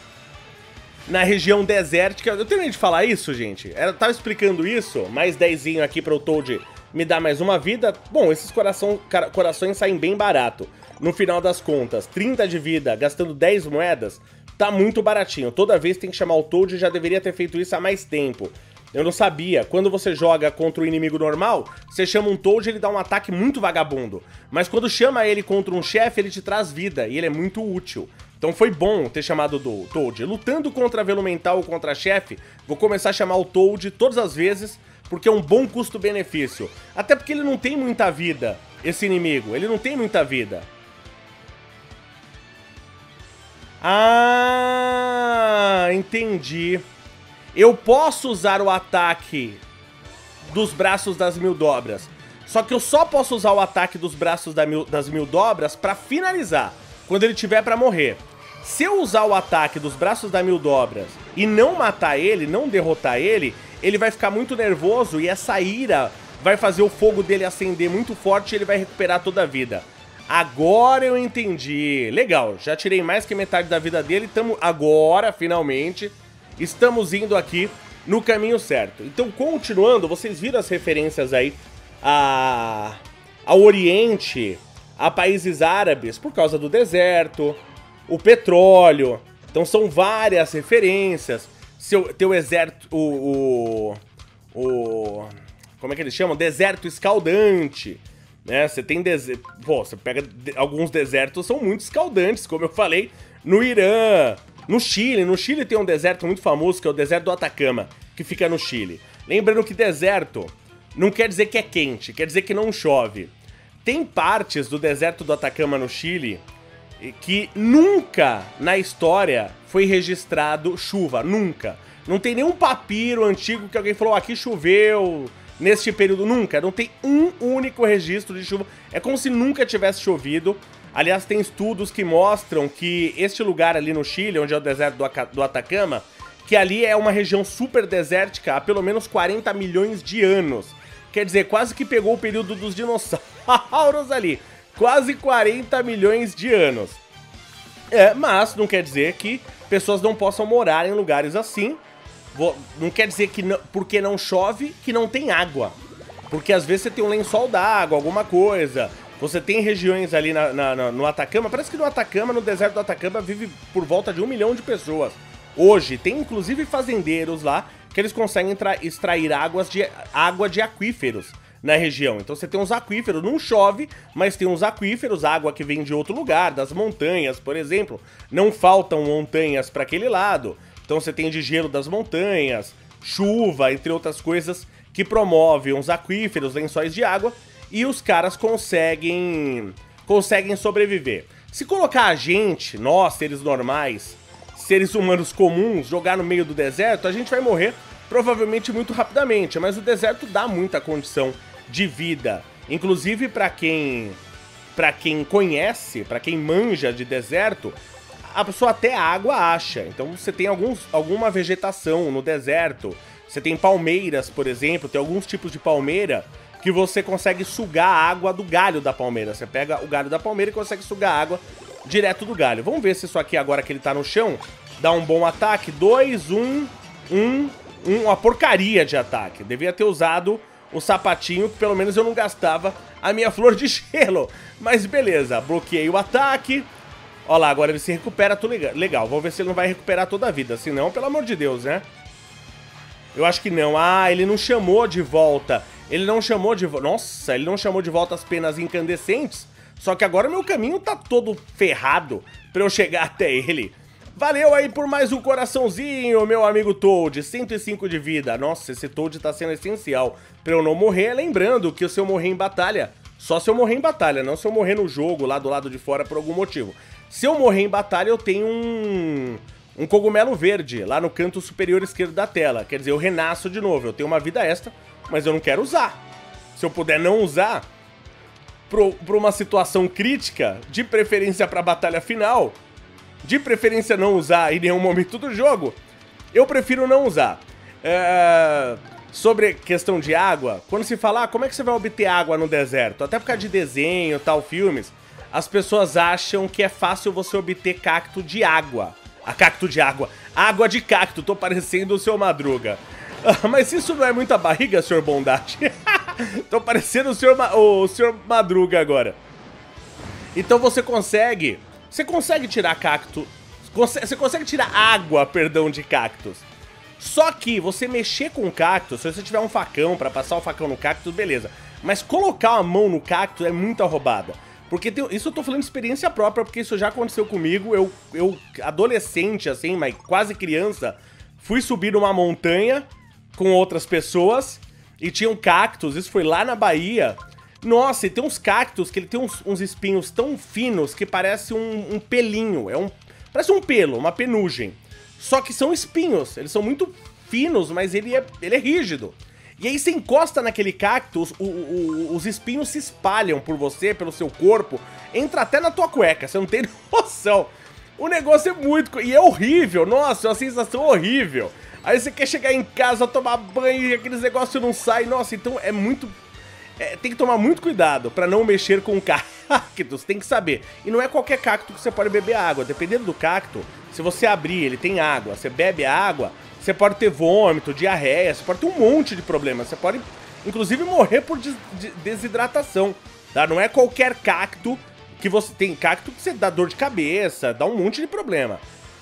Na região desértica. Eu terminei de falar isso, gente? Eu tava explicando isso. Mais dezinho aqui para o Toad me dar mais uma vida. Bom, esses coração, corações saem bem barato. No final das contas, trinta de vida, gastando dez moedas. tá muito baratinho. Toda vez tem que chamar o Toad, já deveria ter feito isso há mais tempo. Eu não sabia. Quando você joga contra o inimigo normal, você chama um Toad e ele dá um ataque muito vagabundo. Mas quando chama ele contra um chefe, ele te traz vida e ele é muito útil. Então foi bom ter chamado o Toad. Lutando contra velo mental ou contra chefe, vou começar a chamar o Toad todas as vezes, porque é um bom custo-benefício. Até porque ele não tem muita vida, esse inimigo. Ele não tem muita vida. Ah, entendi. Eu posso usar o ataque dos braços das mil dobras. Só que eu só posso usar o ataque dos braços da mil, das mil dobras pra finalizar, quando ele tiver pra morrer. Se eu usar o ataque dos braços da mil dobras e não matar ele, não derrotar ele, ele vai ficar muito nervoso e essa ira vai fazer o fogo dele acender muito forte e ele vai recuperar toda a vida. Agora eu entendi. Legal, já tirei mais que metade da vida dele. Tamo agora, finalmente, estamos indo aqui no caminho certo. Então, continuando, vocês viram as referências aí a... ao Oriente, a países árabes, por causa do deserto, o petróleo. Então são várias referências. Seu, teu exército, o, o, o... como é que eles chamam? Deserto escaldante. Né? Você tem deserto... Pô, você pega... Alguns desertos são muito escaldantes, como eu falei, no Irã, no Chile. No Chile tem um deserto muito famoso, que é o deserto do Atacama, que fica no Chile. Lembrando que deserto não quer dizer que é quente, quer dizer que não chove. Tem partes do deserto do Atacama no Chile que nunca na história foi registrado chuva, nunca. Não tem nenhum papiro antigo que alguém falou, aqui choveu neste período, nunca. Não tem um único registro de chuva. É como se nunca tivesse chovido. Aliás, tem estudos que mostram que este lugar ali no Chile, onde é o deserto do, do Atacama, que ali é uma região super desértica há pelo menos quarenta milhões de anos. Quer dizer, quase que pegou o período dos dinossauros ali. Quase quarenta milhões de anos. É, mas não quer dizer que pessoas não possam morar em lugares assim. Não quer dizer que não, porque não chove, que não tem água. Porque às vezes você tem um lençol d'água, alguma coisa. Você tem regiões ali na, na, no Atacama. Parece que no Atacama, no deserto do Atacama, vive por volta de um milhão de pessoas. Hoje, tem inclusive fazendeiros lá que eles conseguem extrair águas de, água de aquíferos na região. Então você tem uns aquíferos, não chove, mas tem uns aquíferos, água que vem de outro lugar, das montanhas, por exemplo. Não faltam montanhas para aquele lado. Então você tem de gelo das montanhas, chuva, entre outras coisas, que promovem uns aquíferos, lençóis de água, e os caras conseguem, conseguem sobreviver. Se colocar a gente, nós, seres normais, seres humanos comuns, jogar no meio do deserto, a gente vai morrer provavelmente muito rapidamente, mas o deserto dá muita condição de vida. Inclusive para quem, para quem conhece, para quem manja de deserto, a pessoa até água acha. Então você tem alguns, alguma vegetação no deserto, você tem palmeiras, por exemplo, tem alguns tipos de palmeira que você consegue sugar a água do galho da palmeira. Você pega o galho da palmeira e consegue sugar a água direto do galho. Vamos ver se isso aqui, agora que ele tá no chão, dá um bom ataque. dois, um, um, um, uma porcaria de ataque. Devia ter usado o sapatinho, que pelo menos eu não gastava a minha flor de gelo. Mas beleza, bloqueei o ataque. Ó lá, agora ele se recupera, tudo legal. Vamos ver se ele não vai recuperar toda a vida. Se não, pelo amor de Deus, né? Eu acho que não. Ah, ele não chamou de volta. Ele não chamou de volta. Nossa, ele não chamou de volta as penas incandescentes. Só que agora meu caminho tá todo ferrado pra eu chegar até ele. Valeu aí por mais um coraçãozinho, meu amigo Toad. cento e cinco de vida. Nossa, esse Toad tá sendo essencial pra eu não morrer. Lembrando que se eu morrer em batalha, só se eu morrer em batalha, não se eu morrer no jogo lá do lado de fora por algum motivo. Se eu morrer em batalha, eu tenho um... um cogumelo verde lá no canto superior esquerdo da tela. Quer dizer, eu renasço de novo. Eu tenho uma vida extra, mas eu não quero usar. Se eu puder não usar, para uma situação crítica, de preferência para a batalha final, de preferência não usar em nenhum momento do jogo, eu prefiro não usar. É... Sobre questão de água, quando se fala, ah, como é que você vai obter água no deserto? Até por causa de desenho, tal, filmes, as pessoas acham que é fácil você obter cacto de água. A cacto de água. Água de cacto, tô parecendo o seu Madruga. Ah, mas isso não é muita barriga, senhor Bondade? Tô parecendo o senhor, Ma o senhor Madruga agora. Então você consegue... Você consegue tirar cacto, Você consegue tirar água, perdão, de cactos. Só que você mexer com o cactus, se você tiver um facão pra passar o facão no cactus, beleza. Mas colocar a mão no cactus é muita roubada. Porque tem, isso eu tô falando de experiência própria, porque isso já aconteceu comigo. Eu, eu adolescente, assim, mas quase criança, fui subir numa montanha com outras pessoas e tinha um cactus, isso foi lá na Bahia. Nossa, e tem uns cactos que ele tem uns, uns espinhos tão finos que parece um, um pelinho, é um, parece um pelo, uma penugem. Só que são espinhos, eles são muito finos, mas ele é, ele é rígido. E aí você encosta naquele cactus, o, o, os espinhos se espalham por você, pelo seu corpo, entra até na tua cueca, você não tem noção. O negócio é muito... E é horrível, nossa, é uma sensação horrível. Aí você quer chegar em casa, tomar banho e aqueles negócios não saem, nossa, então é muito... É, tem que tomar muito cuidado pra não mexer com cactos, tem que saber. E não é qualquer cacto que você pode beber água, dependendo do cacto, se você abrir, ele tem água, você bebe a água, você pode ter vômito, diarreia, você pode ter um monte de problemas, você pode, inclusive, morrer por des desidratação, tá? Não é qualquer cacto que você... Tem cacto que você dá dor de cabeça, dá um monte de problema.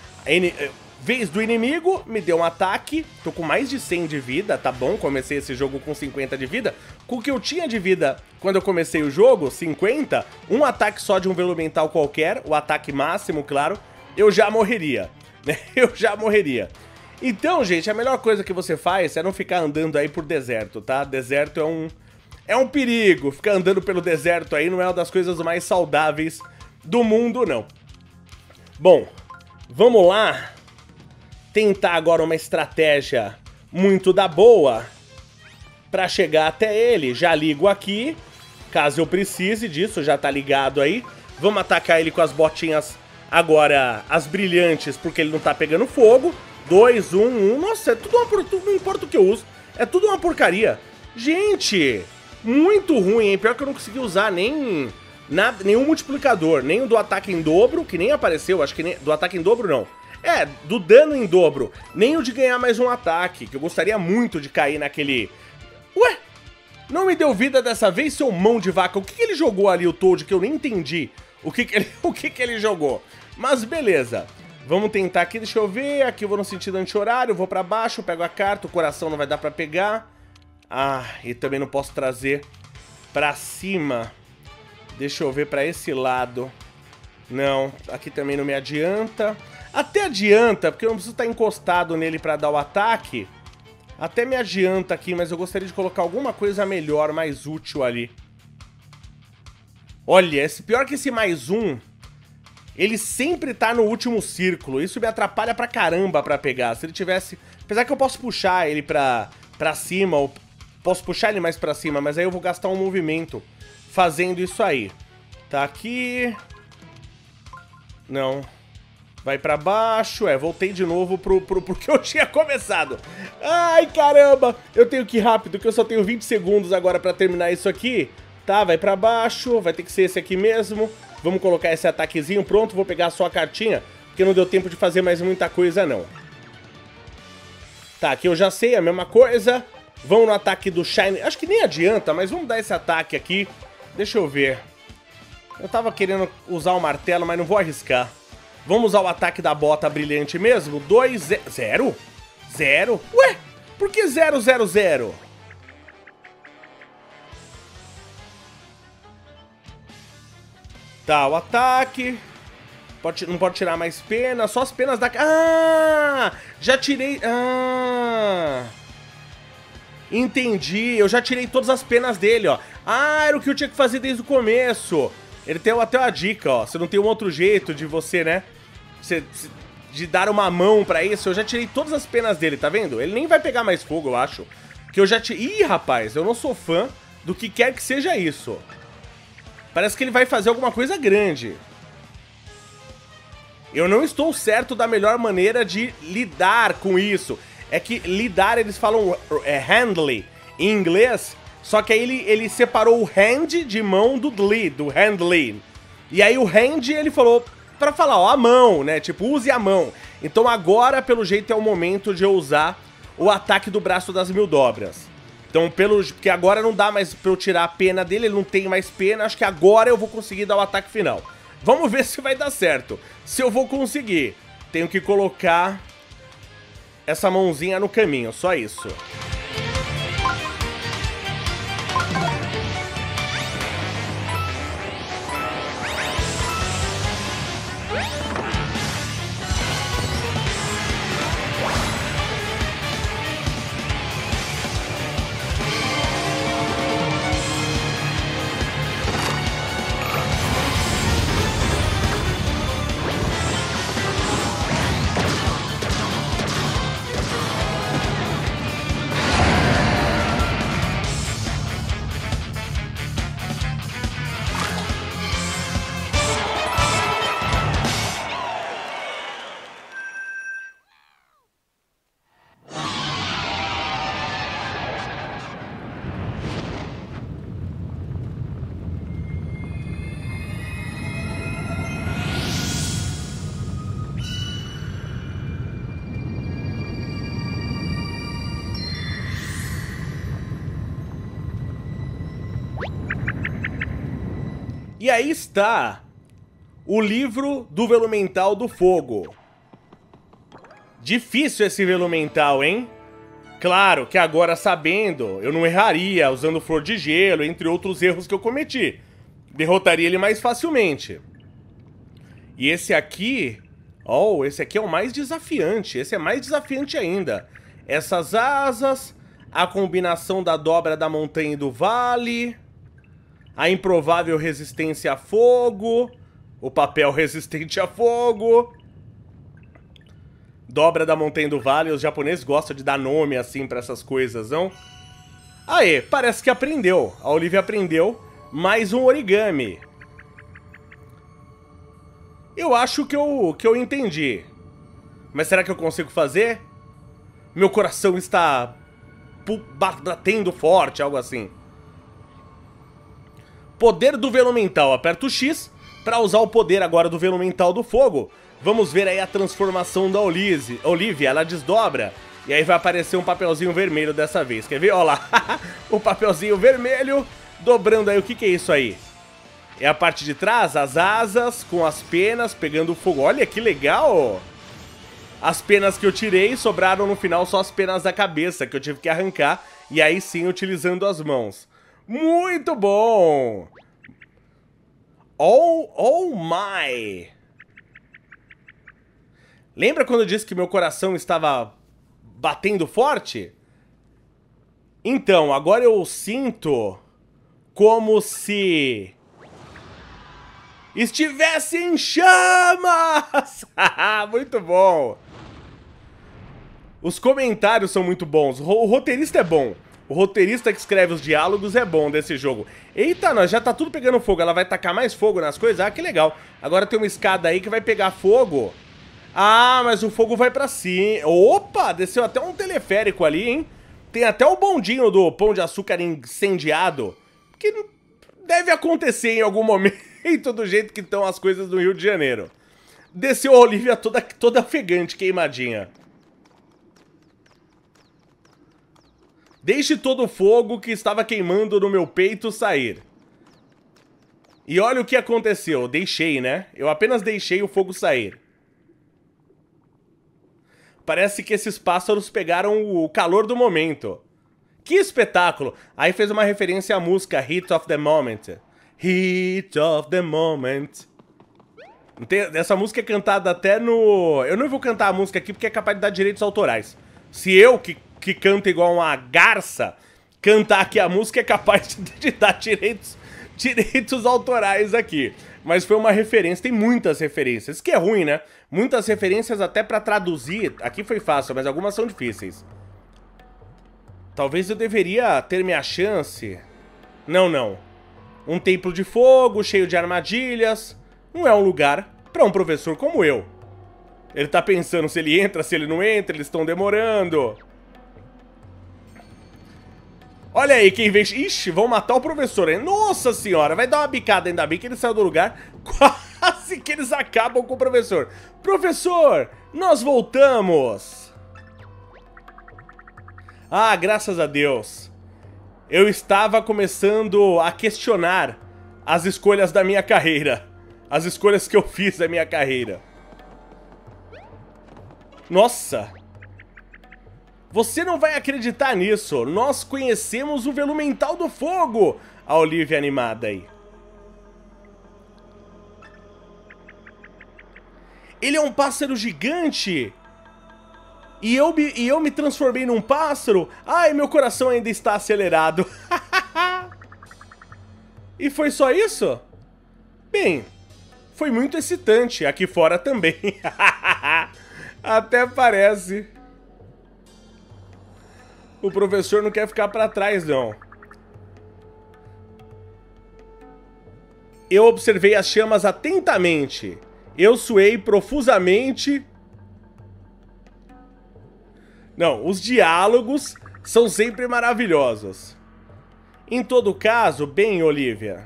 Vez do inimigo, me deu um ataque, tô com mais de cem de vida, tá bom? Comecei esse jogo com cinquenta de vida. Com o que eu tinha de vida quando eu comecei o jogo, cinquenta, um ataque só de um velumental qualquer, o ataque máximo, claro, eu já morreria, né? Eu já morreria. Então, gente, a melhor coisa que você faz é não ficar andando aí por deserto, tá? Deserto é um, é um perigo, ficar andando pelo deserto aí não é uma das coisas mais saudáveis do mundo, não. Bom, vamos lá tentar agora uma estratégia muito da boa pra chegar até ele. Já ligo aqui, caso eu precise disso, já tá ligado aí. Vamos atacar ele com as botinhas agora, as brilhantes, porque ele não tá pegando fogo. dois, um, um, nossa, é tudo uma porcaria, não importa o que eu uso, é tudo uma porcaria. Gente, muito ruim, hein? Pior que eu não consegui usar nem nada, nenhum multiplicador, nem o do ataque em dobro, que nem apareceu, acho que nem, do ataque em dobro não. É, do dano em dobro, nem o de ganhar mais um ataque, que eu gostaria muito de cair naquele... Ué, não me deu vida dessa vez, seu mão de vaca? O que, que ele jogou ali, o Toad, que eu nem entendi o que, que, ele, o que, que ele jogou. Mas beleza, vamos tentar aqui, deixa eu ver, aqui eu vou no sentido anti-horário, vou pra baixo, pego a carta, o coração não vai dar pra pegar. Ah, e também não posso trazer pra cima. Deixa eu ver pra esse lado. Não, aqui também não me adianta. Até adianta, porque eu não preciso estar encostado nele pra dar o ataque. Até me adianta aqui, mas eu gostaria de colocar alguma coisa melhor, mais útil ali. Olha, esse, pior que esse mais um, ele sempre tá no último círculo. Isso me atrapalha pra caramba pra pegar. Se ele tivesse... Apesar que eu posso puxar ele pra, pra cima, ou posso puxar ele mais pra cima, mas aí eu vou gastar um movimento fazendo isso aí. Tá aqui... Não... Vai pra baixo, é, voltei de novo pro, pro, pro que eu tinha começado. Ai, caramba, eu tenho que ir rápido, que eu só tenho vinte segundos agora pra terminar isso aqui. Tá, vai pra baixo, vai ter que ser esse aqui mesmo. Vamos colocar esse ataquezinho, pronto, vou pegar só a cartinha, porque não deu tempo de fazer mais muita coisa, não. Tá, aqui eu já sei, a mesma coisa. Vamos no ataque do Shine, acho que nem adianta, mas vamos dar esse ataque aqui. Deixa eu ver. Eu tava querendo usar o martelo, mas não vou arriscar. Vamos usar o ataque da bota brilhante mesmo? dois, zero? Zero? Ué, por que zero, zero, zero? Tá, o ataque. Pode, não pode tirar mais pena, só as penas da... Ah, já tirei... Ah... Entendi, eu já tirei todas as penas dele, ó. Ah, era o que eu tinha que fazer desde o começo. Ele tem até uma dica, ó. Você não tem um outro jeito de você, né? Você, de dar uma mão pra isso. Eu já tirei todas as penas dele, tá vendo? Ele nem vai pegar mais fogo, eu acho. Que eu já tirei... Ih, rapaz, eu não sou fã do que quer que seja isso. Parece que ele vai fazer alguma coisa grande. Eu não estou certo da melhor maneira de lidar com isso. É que lidar, eles falam é, handle em inglês, só que aí ele, ele separou o hand de mão do dli, do handling. E aí o hand, ele falou pra falar, ó, a mão, né? Tipo, use a mão. Então agora, pelo jeito, é o momento de eu usar o ataque do braço das mil dobras. Então, pelo porque agora não dá mais pra eu tirar a pena dele, ele não tem mais pena, acho que agora eu vou conseguir dar o ataque final. Vamos ver se vai dar certo, se eu vou conseguir. Tenho que colocar essa mãozinha no caminho, só isso. E aí está o livro do Velumental do Fogo. Difícil esse Velumental, hein? Claro que agora sabendo, eu não erraria usando Flor de Gelo, entre outros erros que eu cometi. Derrotaria ele mais facilmente. E esse aqui... Oh, esse aqui é o mais desafiante. Esse é mais desafiante ainda. Essas asas, a combinação da dobra da montanha e do vale... A improvável resistência a fogo. O papel resistente a fogo. Dobra da montanha do vale. Os japoneses gostam de dar nome assim pra essas coisas, não? Aê, parece que aprendeu. A Olivia aprendeu mais um origami. Eu acho que eu, que eu entendi. Mas será que eu consigo fazer? Meu coração está batendo forte, algo assim. Poder do Velumental. Aperta o X para usar o poder agora do Velumental do Fogo. Vamos ver aí a transformação da Olise. Olivia. Ela desdobra. E aí vai aparecer um papelzinho vermelho dessa vez. Quer ver? Olha lá. O papelzinho vermelho. Dobrando aí. O que, que é isso aí? É a parte de trás. As asas com as penas pegando fogo. Olha que legal. As penas que eu tirei sobraram no final só as penas da cabeça que eu tive que arrancar. E aí sim utilizando as mãos. Muito bom! Oh, oh my! Lembra quando eu disse que meu coração estava batendo forte? Então, agora eu sinto como se estivesse em chamas! Muito bom! Os comentários são muito bons, o roteirista é bom. O roteirista que escreve os diálogos é bom desse jogo. Eita, nós já tá tudo pegando fogo. Ela vai tacar mais fogo nas coisas? Ah, que legal. Agora tem uma escada aí que vai pegar fogo. Ah, mas o fogo vai pra cima. Opa, desceu até um teleférico ali, hein? Tem até o bondinho do Pão de Açúcar incendiado. Que deve acontecer em algum momento do jeito que estão as coisas do Rio de Janeiro. Desceu a Olivia toda, toda ofegante, queimadinha. Deixe todo o fogo que estava queimando no meu peito sair. E olha o que aconteceu. Deixei, né? Eu apenas deixei o fogo sair. Parece que esses pássaros pegaram o calor do momento. Que espetáculo! Aí fez uma referência à música Heat of the Moment. Heat of the Moment. Essa música é cantada até no... Eu não vou cantar a música aqui porque é capaz de dar direitos autorais. Se eu, que... que canta igual uma garça, cantar aqui a música é capaz de, de dar direitos, direitos autorais aqui. Mas foi uma referência, tem muitas referências, isso que é ruim, né? Muitas referências até pra traduzir, aqui foi fácil, mas algumas são difíceis. Talvez eu deveria ter minha chance. Não, não. Um templo de fogo, cheio de armadilhas, não é um lugar pra um professor como eu. Ele tá pensando se ele entra, se ele não entra, eles estão demorando... Olha aí, quem vem... Ixi, vão matar o professor, hein? Nossa senhora, vai dar uma bicada, ainda bem que ele saiu do lugar. Quase que eles acabam com o professor. Professor, nós voltamos. Ah, graças a Deus. Eu estava começando a questionar as escolhas da minha carreira. As escolhas que eu fiz da minha carreira. Nossa! Você não vai acreditar nisso. Nós conhecemos o Velumental do Fogo. A Olivia animada aí. Ele é um pássaro gigante. E eu, me, e eu me transformei num pássaro. Ai, meu coração ainda está acelerado. E foi só isso? Bem, foi muito excitante. Aqui fora também. Até parece. O professor não quer ficar pra trás, não. Eu observei as chamas atentamente. Eu suei profusamente. Não, os diálogos são sempre maravilhosos. Em todo caso, bem, Olivia.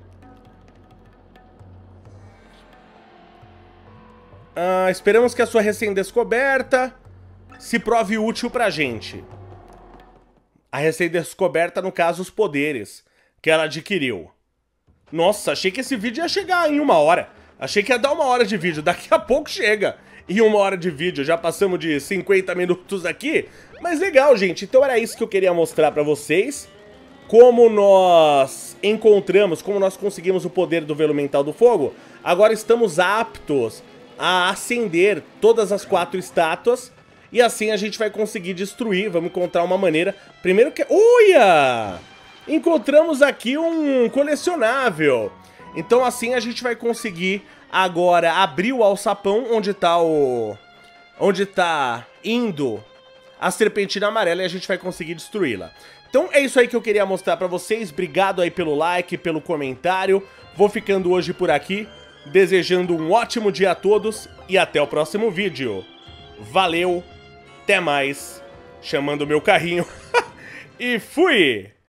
Ah, esperamos que a sua recém-descoberta se prove útil pra gente. A recém-descoberta, no caso, os poderes que ela adquiriu. Nossa, achei que esse vídeo ia chegar em uma hora. Achei que ia dar uma hora de vídeo. Daqui a pouco chega em uma hora de vídeo. Já passamos de cinquenta minutos aqui. Mas legal, gente. Então era isso que eu queria mostrar pra vocês. Como nós encontramos, como nós conseguimos o poder do Velumental do Fogo. Agora estamos aptos a acender todas as quatro estátuas. E assim a gente vai conseguir destruir. Vamos encontrar uma maneira. Primeiro que... Uia! Encontramos aqui um colecionável. Então assim a gente vai conseguir agora abrir o alçapão onde tá o... Onde tá indo a serpentina amarela e a gente vai conseguir destruí-la. Então é isso aí que eu queria mostrar pra vocês. Obrigado aí pelo like, pelo comentário. Vou ficando hoje por aqui. Desejando um ótimo dia a todos e até o próximo vídeo. Valeu, até mais. Chamando o meu carrinho. E fui!